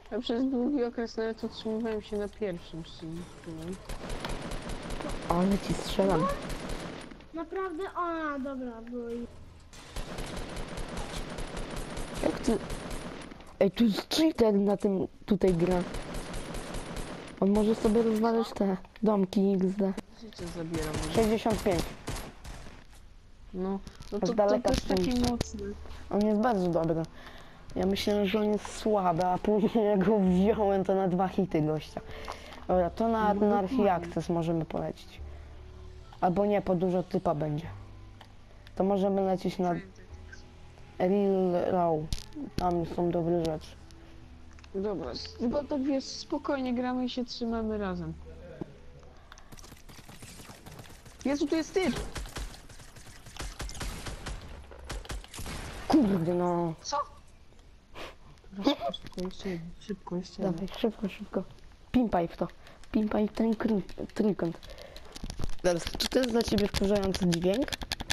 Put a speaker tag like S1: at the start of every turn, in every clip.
S1: Ja przez długi okres nawet utrzymywałem się na pierwszym synku.
S2: Ale ci strzelam.
S3: Naprawdę? A, dobra, bo
S2: Jak ty... Ej, tu jest cheater na tym tutaj gra. On może sobie rozwalać te domki XD.
S1: Życie zabiera może.
S2: 65.
S1: No, no
S2: Aż
S1: to
S2: daleka
S1: też taki
S2: strzeliście.
S1: mocny.
S2: On jest bardzo dobry. Ja myślałem, że on jest słaby, a później jak go wziąłem, to na 2 hity gościa. Dobra, to na
S1: No,
S2: Narfi
S1: dokładnie.
S2: Access możemy polecić. Albo nie, po dużo typa będzie. To możemy lecieć na Real Raw. Tam są dobre rzeczy.
S1: Dobra, tylko tak jest, spokojnie gramy i się trzymamy razem. Jezu, tu jest typ!
S2: Kurde no.
S1: Co? Dobra, szybko, jeszcze jeden, szybko, jeszcze jeden.
S2: Dawaj, szybko, szybko. Pimpaj w to. Pimpaj w ten trójkąt. Teraz, czy to jest dla ciebie wkurzający dźwięk?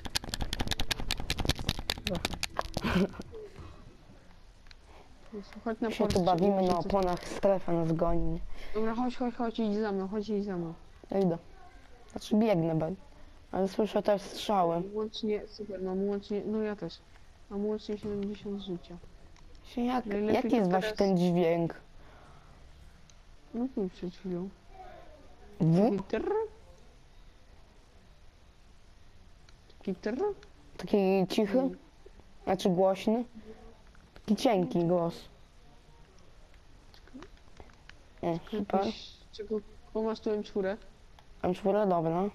S1: Jezu, chodź na
S2: Się
S1: port,
S2: tu bawimy
S1: może
S2: na
S1: coś-
S2: oponach, strefa nas goni.
S1: Dobra, chodź, idź za mną, idź za mną.
S2: Ja idę. Znaczy biegnę, ale słyszę też strzały.
S1: Łącznie, super, mam łącznie, no ja też. Mam łącznie 70 życia. Najlepiej
S2: Jaki
S1: to
S2: jest właśnie
S1: teraz-
S2: ten dźwięk?
S1: No tu przed chwilą.
S2: W?
S1: Taki trrr. Taki trrr.
S2: Taki cichy? Znaczy głośny? Taki cienki głos. Super.
S1: Czego, bo masz tu M4.
S2: M4, dobra.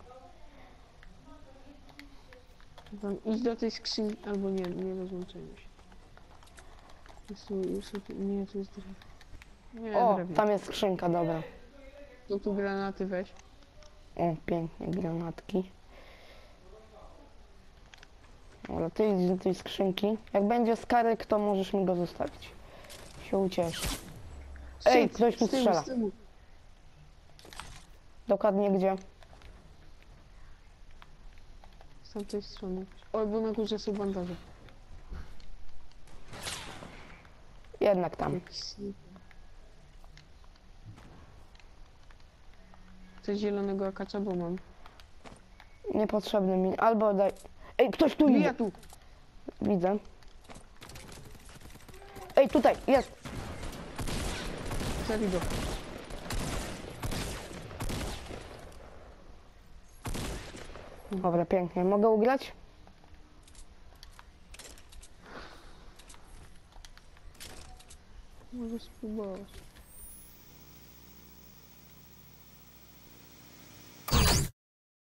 S1: Tam idź do tej skrzyni, albo nie rozłączajmy się. Nie, tu jest drewno. Nie,
S2: O,
S1: drewno.
S2: tam jest skrzynka, dobra.
S1: To tu granaty weź.
S2: O, pięknie, granatki. Dobra, ty idź do tej skrzynki. Jak będzie skarek, to możesz mi go zostawić. Się ucieszy. Ej,
S1: Shit,
S2: ktoś mi
S1: z tyłu,
S2: strzela.
S1: z tyłu.
S2: Dokładnie gdzie?
S1: Z tamtej strony. Oj, bo na górze są bandaże.
S2: Jednak tam.
S1: Jakiś snip. Coś zielonego akacza, bo mam.
S2: Niepotrzebny mi. Albo daj... Ej, ktoś tu idzie.
S1: Ja tu!
S2: Widzę. Ej, tutaj, jest.
S1: Zabij go.
S2: Dobra, pięknie. Mogę ugrać?
S1: Może spróbować.